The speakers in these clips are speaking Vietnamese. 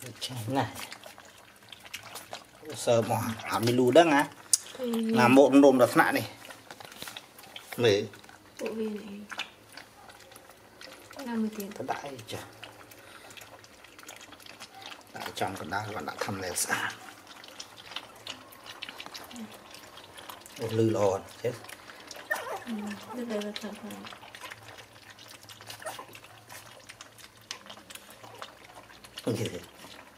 này sờ mỏ hàm mi lù đắng á là một nôm đập nạ này mày bộ về này 50 tiền thật đại chả đại trong còn đang còn đã thăm này xa lư lò chết đây là thật rồi không gì thế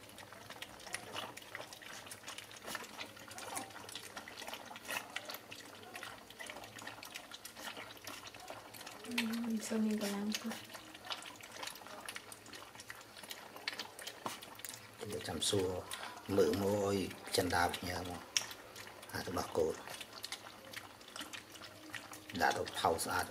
sao mình phải làm không để chăm xua mở môi chân đạp nhờ mà tụi nó cột đã được thau sát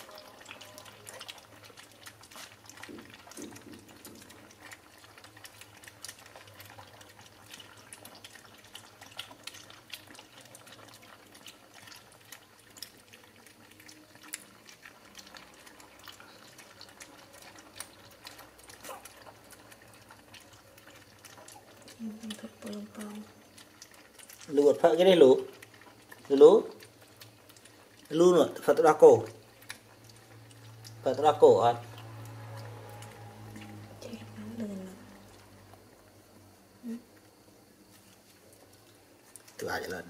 lụt phật cái này lụt lụt lụt nữa phật ra cổ phật ra cổ anh từ ai lần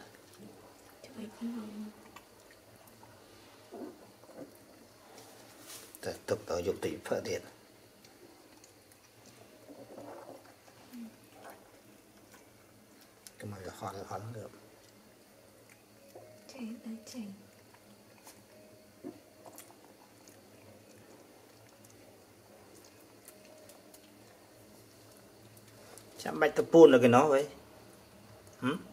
tập tới dục tỷ phật điện cái này là khó lắm được chạy chạm bạch tập buồn là cái nó vậy